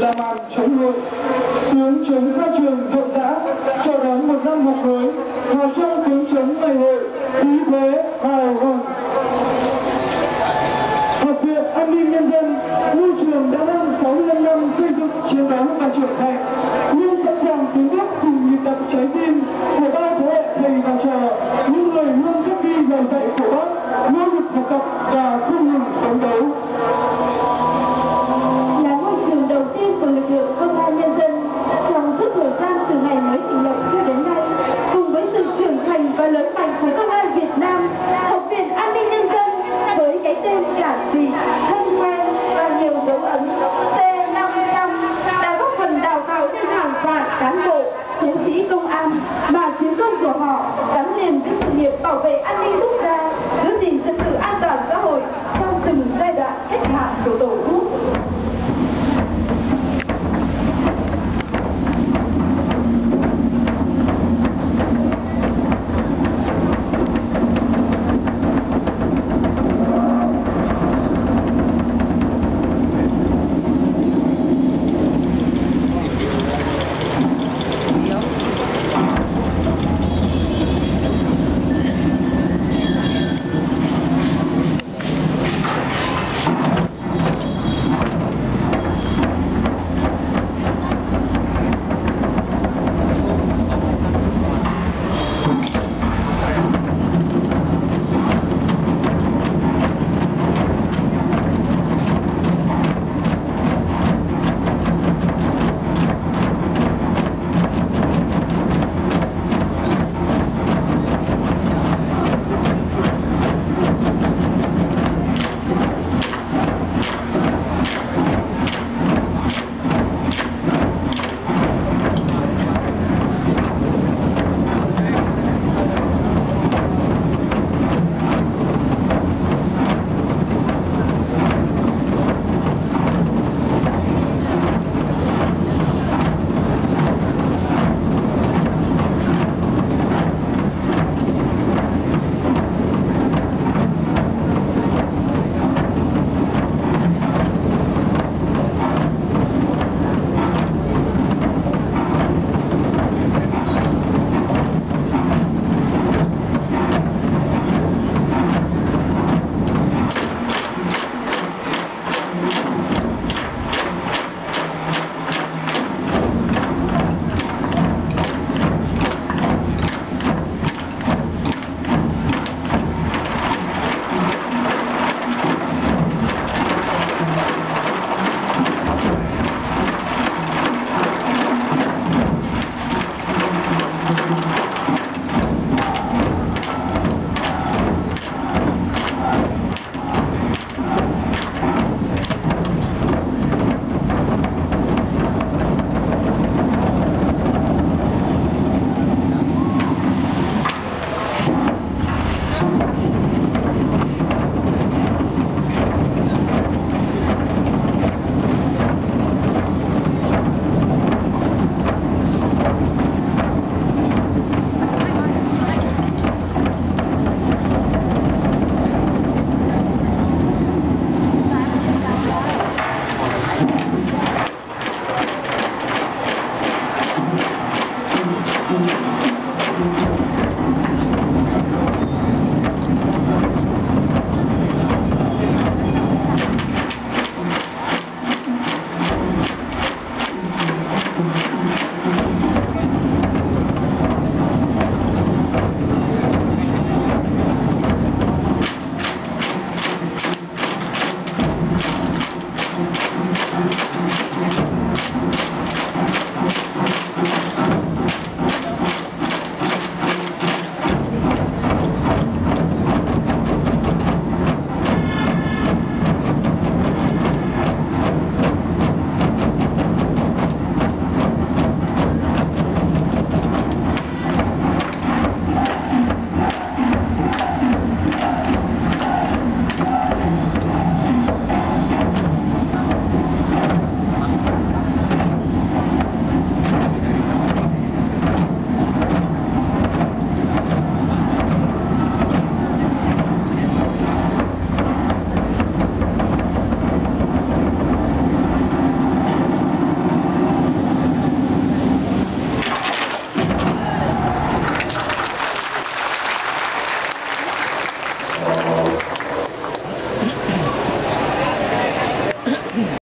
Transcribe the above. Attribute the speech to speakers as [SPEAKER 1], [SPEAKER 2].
[SPEAKER 1] là màn chống hội, tiếng trống khai trường rộn rã chào đón một năm học mới. Vào trong tiếng trống ngày hội khí thế hào hùng. Học viện An ninh Nhân dân, ngôi trường đã hơn 65 năm xây dựng, chiến đấu và trưởng thành, luôn sẵn sàng tiến bước cùng nhịp đập trái tim của bao thế hệ thầy và trò, những người luôn khắc ghi lời dạy của Bác, nỗ lực học tập và không ngừng phấn đấu.
[SPEAKER 2] Là ngôi trường đầu tiên của lực lượng công an nhân dân trong suốt thời gian từ ngày mới thành lập cho đến nay, cùng với sự trưởng thành và lớn mạnh của công an Việt Nam, Học viện An ninh Nhân dân với cái tên giản dị, thân quen và nhiều dấu ấn C500 đã góp phần đào tạo nên hàng vạn cán bộ, chiến sĩ công an mà chiến công của họ gắn liền với sự nghiệp bảo vệ an